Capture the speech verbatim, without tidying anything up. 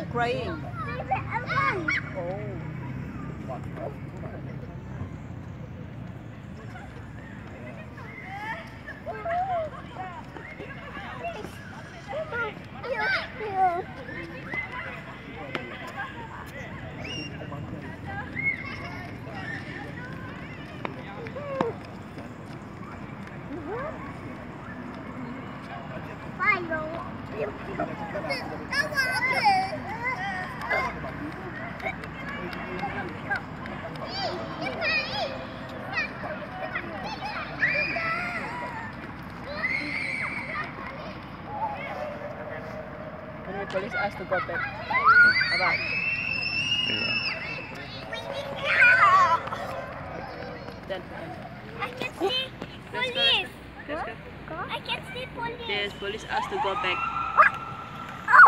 crying? Oh. When the police asked to go back. Bye-bye. Then, I can see police. let's go. I can see police. Yes, police asked to go back.